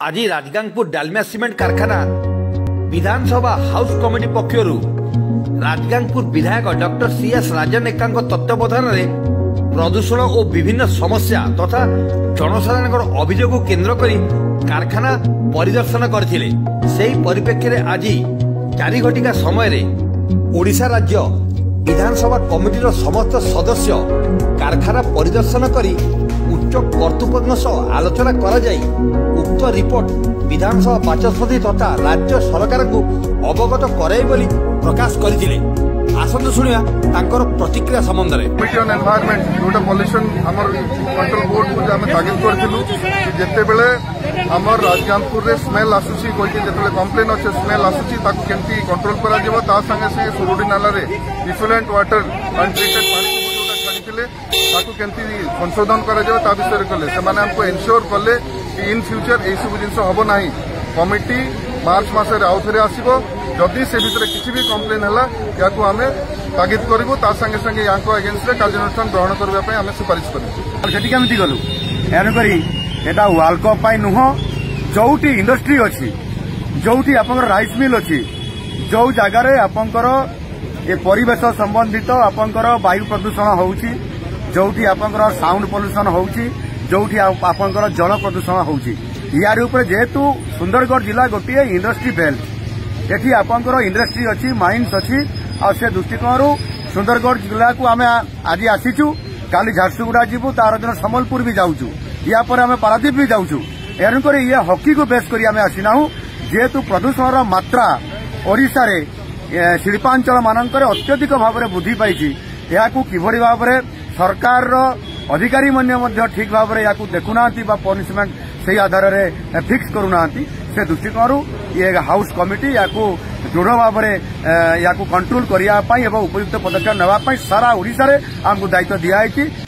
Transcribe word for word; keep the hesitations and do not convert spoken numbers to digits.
आज राजगांगपुर डालमिया सीमेंट कारखाना विधानसभा हाउस कमिटी पक्षर राजगांगपुर विधायक डॉक्टर सी एस राजन एका तत्वावधान में प्रदूषण और विभिन्न समस्या तथा जनसाधारण अभियोग को केन्द्र कर कारखाना परिदर्शन करथिले। सेही परिप्रेक्षी में आज चारि घटिका समय ओडिशा राज्य विधानसभा कमिटीर समस्त सदस्य कारखाना परिदर्शन करी उच्च कर्तृपक्ष सह आलोचना करा जाई उक्त रिपोर्ट विधानसभा बाचस्पति तथा राज्य सरकार को अवगत कराई बोली प्रकाश करथिले। आसंतु शुणिया तांकर प्रतिक्रिया संबंध में कमिटी ऑन एनवायरनमेंट जोटा पॉल्यूशन हमर कंट्रोल बोर्ड को आम तागिद करथिलु जेते बेले हमर राजगांगपुर रे स्मेल आसुची कोइ जेते कंप्लेन अछि स्मेल आसुची ताको केमती कंट्रोल करा जेबो ता संगे संगे सुरुडी नाला रे इफ्लुएंट वाटर अनट्रीटेड पानी जोटा छाडिथिले ताको केमती संशोधन करा जेबो ता विषय कले से माने हमको एन्श्योर कले कि इन फ्यूचर ए सब जिंस हबो नाही। कमिटी मार्च मास रे आउ थरे आसीबो जदि से भितर किसी भी कंप्लेन हला याकू आमे तागिद करिवो ता संगे संगे याको अगेंस्ट रे कार्यानुष्ठान ग्रहण करबा पय आमे सुपारिश करिवो। सेठी केमती गलु एनु करी एटा वर्ल्ड कप पाई नुह जोटी इंडस्ट्री अछि जोटी आपनकर राइस मिल अछि जो जगार आपनकर ए परिवेश संबंधित आपनकर वायु प्रदूषण होउछि जोटी आपनकर साउंड पोल्यूशन होउछि जोटी आपनकर जल प्रदूषण होउछि यार ऊपर जेहेतु सुंदरगढ़ जिला गोटे इंडस्ट्री बेल्ट एठी आपनकर इंडस्ट्री अछि माइंस अछि आ से दृष्टिकोण सुंदरगढ़ जिला को आमे आज आसीचु काली झारसुगुड़ा जीवु तार दिन संबलपुर भी जाऊचु या पर आमे पारादीप भी जाऊचु एणुक ये हॉकी को बेस करी आमे आसीना जेहेतु प्रदूषण मात्रा ओडिशा रे शिल्पांचल मानकर अत्यधिक भाव में वृद्धि पाई याकू किभली भाव में सरकार अधिकारी मध्य ठीक भाव में याकू देखुना पनिशमेंट से आधार में फिक्स करूना से दृष्टिकोण ये हाउस कमिटी याकू दृढ़ भाव में याकू कंट्रोल करने उपयुक्त पदक्षेप नापी सारा ओडिशा रे आमको दायित्व दिया।